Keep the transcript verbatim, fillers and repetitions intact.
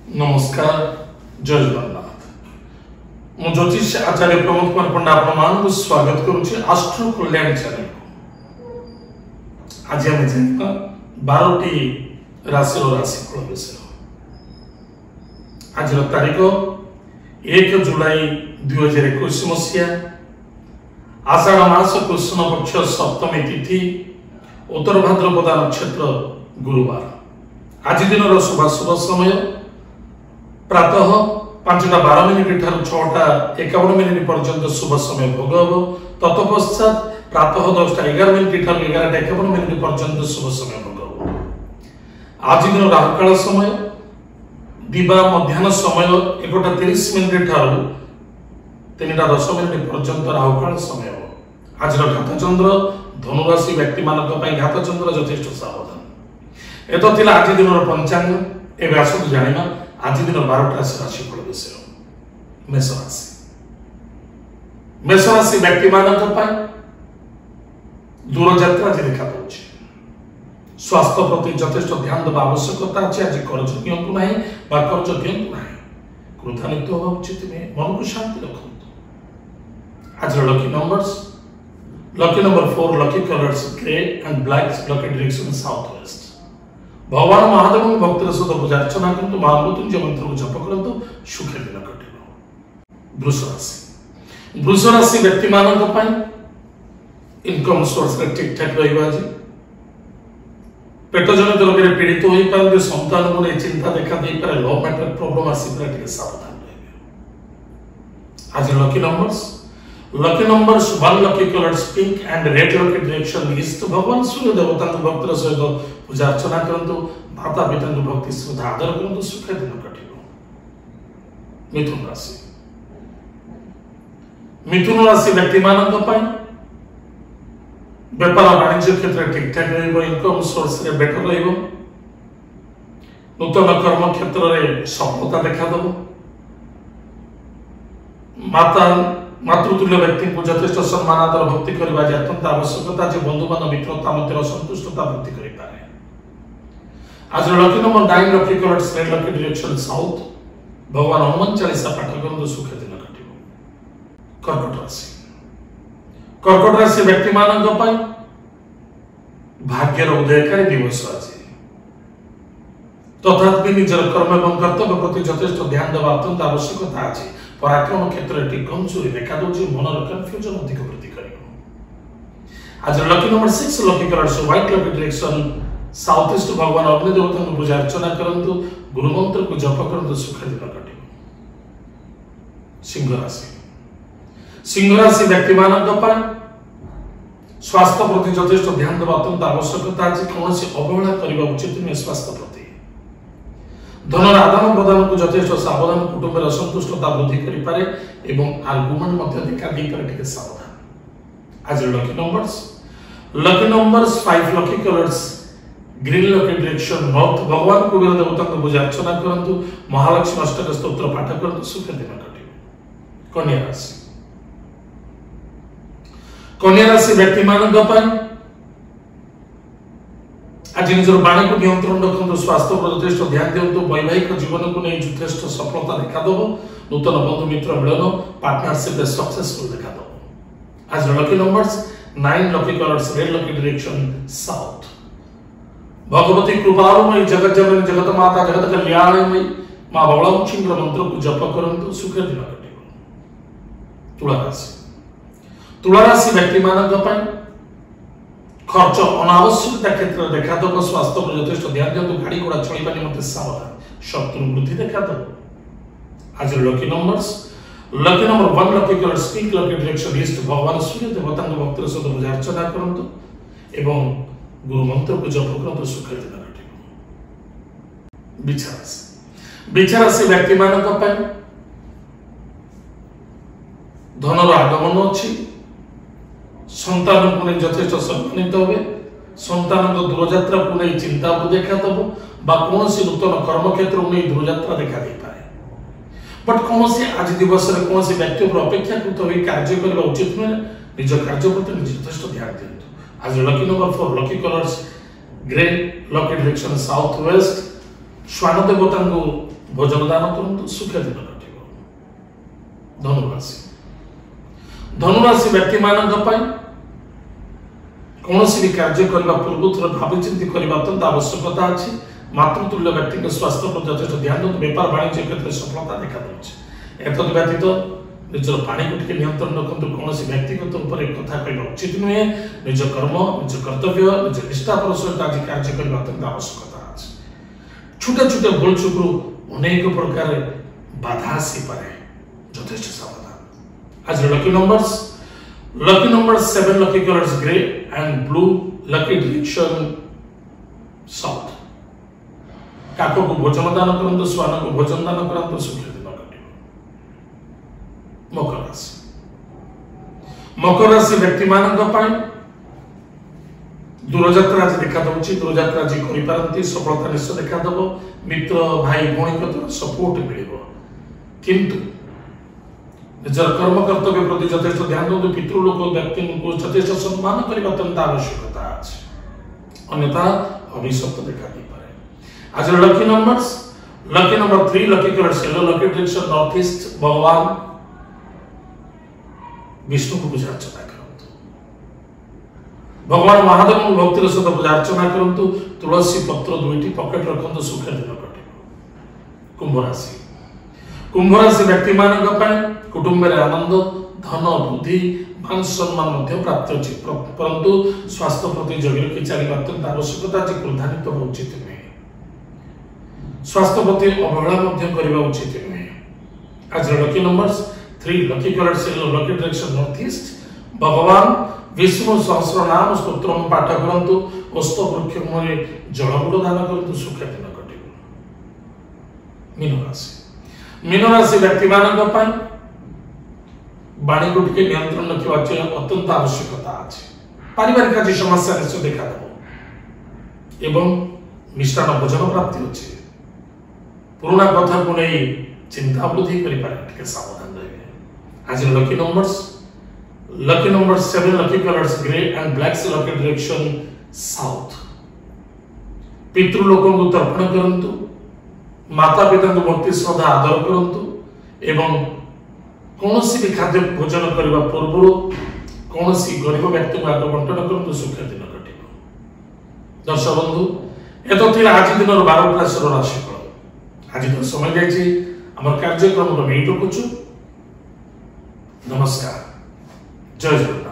नमस्कार जय जगन्नाथ मु ज्योतिष आचार्य प्रमोद कुमार पंडा आपण स्वागत करुच्ची आस्ट्रो कल्याण चैनल को। आज आम जाना बारह राशि राशिफल विषय। आज तारीख एक जुलाई दुई हजार एक मसीहा आषाढ़ मास कृष्ण पक्ष सप्तमी तिथि उत्तर भाद्रपदा नक्षत्र गुरुवार। आज दिन शुभाशुभ समय प्रातः पांचटा बारह मिनिट ठार छटा एकावन मिनिट पर्यंत शुभ समय भोग हम। तत्पश्चात प्रातः दसटा एगार मिनिट ठार एगारटा एकावन मिनिट पर्यंत शुभ समय भोग हम। आज दिन राहुकाल समय दिवा मध्याह्न समय एकटा तीस मिनिट ठार तीनटा दस मिनिट पर्यंत राहुकाल समय हम। आज घात चंद्र धनुराशि व्यक्ति मानक घात चंद्र यथेष्ट सावधान। एत थिला आज दिन पंचांग। एवं आसतु जानिबा आज दिन बारह राशिफल विषय। मेष राशि मेष राशि व्यक्ति मानक दूर यात्रा आज देखा दଉଛି। स्वास्थ्य प्रति यथेष्ट ध्यान देवा आवश्यकता अछि। आज कर्ज दियंतु नाही बा कर्ज दियंतु नाही, क्रोधान्वित होवा उचित नहीं। मन को शांति रखंतु। आज lucky numbers lucky number four, lucky colours grey and black, lucky direction south west. भगवान महादेव भक्त सहित पूजा अर्चना करतु। महामृत्युंजय मंत्र को जप करतु, सुखे दिन कटिब। वृष राशि वृष राशि व्यक्ति मानक पई इनकम सोर्स ठीक ठाक रहिबा। आज पेट जनित रोग रे पीड़ित होई पारे, संतान को नै चिंता देखा दे पारे, लव मैटर प्रॉब्लम आसी पारे, ठीक सावधान रहिबे। आज lucky numbers lucky numbers one, lucky colours pink and red, lucky direction east. भगवान सूर्य देवता भक्त सहित पूजा अर्चना करंतु। माता पिता भक्ति श्रद्धा आदर करंतु, सुख दिन कटिब। मिथुन राशि मिथुन राशि व्यक्ति मानक व्यापार वाणिज्य क्षेत्र ठीक ठाक रहिबो। इनकम सोर्स रे बेटर रहिबो। नूतन कर्म क्षेत्र रे सफलता देखा देबो। माता मातृतुल्य व्यक्ति को यथेष्ट सम्मान आदर भक्ति करबा अत्यंत आवश्यकता। जे बंधु बांधव मित्रता मध्य संतुष्टता वृद्धि करि पारे। आज lucky number nine, lucky colours red, lucky direction south. भगवान हनुमान चालीसा पाठ करंतु, सुख दिन कटिब। कर्कट राशि कर्कट राशि व्यक्ति मानक पई भाग्यर उदयकारी दिवस आज। तथापि निजर कर्म एवं कर्तव्य प्रति यथेष्ट ध्यान देवा अत्यंत आवश्यकता आज। पराक्रम क्षेत्र टी कमजोरी देखा दଉଛି। मनर कन्फ्यूजन अधिक वृद्धि करिବ। आज lucky number six, lucky colours white, lucky direction south east. भगवान अग्नि देवता को पूजा अर्चना करंतु, गुरु मंत्र को जप करंतु, सुख दिन कटिब। सिंह राशि सिंह राशि व्यक्ति मानक स्वास्थ्य प्रति यथेष्ट ध्यान देवा अत्यंत आवश्यकता आज। कौन अवहेला करने उचित नहीं स्वास्थ्य प्रति। धनर आदान प्रदान को यथेष्ट सावधान। कुटुंब असंतुष्टता वृद्धि करि पारे एवं आर्गुमेंट मध्य देखा दे पारे, ठीक सावधान। आज lucky numbers lucky numbers five, lucky colours green, lucky direction north. भगवान कुबेर देवता को पूजा अर्चना करंतु, महालक्ष्मी अष्टक स्तोत्र पाठ करंतु, सुख दिन कटिब। कन्या राशि कन्या राशि व्यक्ति मानक आज निजर बाणी को नियंत्रण रखु। स्वास्थ्य पर यथेष्ट ध्यान दिंतु। वैवाहिक जीवन को नहीं यथेष्ट सफलता देखा देव। नूतन बंधु मित्र मिलन पार्टनरशिप सक्सेसफुल देखा देव। आज lucky numbers nine, lucky colours red, lucky direction south. भगवती कृपारुमयी जगत जननी जगत माता जगत कल्याणमयी मां बवलक्ष्मी मंत्र को जप करंतु, सुख दिन कटिब। तुला राशि तुला राशि व्यक्ति मानक खर्च अनावश्यकता क्षेत्र देखा दब। स्वास्थ्य पर यथेष्ट ध्यान दिंतु। गाड़ी घोड़ा चलवा निमंते सावधान। शत्रु वृद्धि देखा दब। आज lucky numbers lucky number one, lucky colour pink, lucky direction east. भगवान सूर्य देवता भक्त सहित पूजा अर्चना करंतु एवं गुरु मंत्र को जप करंतु, सुख दिन कटिब। बिछा राशि बिछा राशि व्यक्ति मानक धनर आगमन अछि। संतान को नहीं यथेष्ट सम्मानित होवे। संतान को दूरयात्रा को नहीं चिंता को देखा दब बा कौन नूतन कर्म क्षेत्र को नहीं दूरयात्रा देखा दे पारे। बट कौन आज दिवस रे कौन व्यक्ति पर अपेक्षाकृत होई कार्य करबा उचित नुहे। निज कार्य प्रति निज यथेष्ट ध्यान दियंतु। आज lucky number four, lucky colours grey, lucky direction south west. श्वान देवता को भोजन दान करंतु सुख दिन कटिबो। धनुराशि धनुराशि व्यक्ति मानक पई कौनसी भी कार्य करने पूर्व थोड़ा भावी चिंती करने अत्यंत आवश्यकता अच्छी। मातृतुल्य व्यक्ति के स्वास्थ्य पर यथेष ध्यान दिखाते बेपार वाणिज्य क्षेत्र में सफलता देखा दूसरी। एतद व्यतीत निजर पानी को टिके नियंत्रण रखते कौन व्यक्तिगत कथा कहना उचित नुहे। निज कर्म निज कर्तव्य निज निष्ठापर सहित आज कार्य करने अत्यंत आवश्यकता अच्छी। छोटे छोटे भूल चुकू अनेक प्रकार बाधा आसी पारे यथेष सावधान। आज lucky numbers lucky number seven lucky colours grey and blue lucky direction south. काको को भोजन दान करंतु स्वान को भोजन दान करंतु सुख दिन कटिबो। मकर राशि मकर राशि व्यक्ति मानक पई दूरयात्रा आज देखा दउची। दूरयात्रा जी करि पारंती सफलता निश्चय देखा दबो। मित्र भाई भौणी को सपोर्ट मिलिबो किंतु निजर कर्म कर्तव्य प्रति यथेष ध्यान दो। पितृलोक व्यक्ति को यथेष सम्मान करने अत्यंत आवश्यकता अच्छी। अन्यथा अभिशप्त देखा दी पारे। आज lucky numbers lucky number three lucky colour yellow lucky direction north east. भगवान विष्णु को पूजा अर्चना करंतु। भगवान महादेव को भक्तिर सहित पूजा अर्चना करंतु। तुलसी पत्र दुईटी पॉकेट रखंतु सुख दिन कटिबो। कुंभ राशि कुंभ राशि व्यक्ति मानक पई कुटुंब में आनंद धन बुद्धि मान सम्मान मध्य प्राप्त अछि। परंतु स्वास्थ्य प्रति जगह रखी चलिबा अत्यंत आवश्यकता अछि। क्रोधान्वित होबा उचित नुहे। स्वास्थ्य प्रति अवहेला मध्य करबा उचित नुहे। आज lucky numbers three lucky colour yellow lucky direction north east. भगवान विष्णु सहस्र नाम स्तोत्रम पाठ करंतु। ओस्त वृक्ष मूले जलबुड़ दान करंतु सुख दिन कटिबो। मीन राशि मीन राशि व्यक्ति मानक पई वाणी को टिके नियंत्रण रखा अत्यंत आवश्यकता अच्छी। पारिवारिक आज समस्या निश्चय देखा दब एवं मिष्टान भोजन प्राप्ति अच्छे। पुराना कथा को नहीं चिंता वृद्धि कर सावधान रहे। आज lucky numbers lucky number seven lucky colours grey and black lucky direction south. पितृलोकों को तर्पण करंतु। माता पिता को भक्ति श्रद्धा आदर करंतु एवं कौन भी खाद्य भोजन करने पूर्व कौन गरीब व्यक्ति को आग बंटन करंतु सुख दिन कटिबो। दर्शक बंधु एत थिला आज दिन बारह राशि राशिफल। आज तो समय जाइए आम कार्यक्रम रखुचु। नमस्कार जय जगन्नाथ।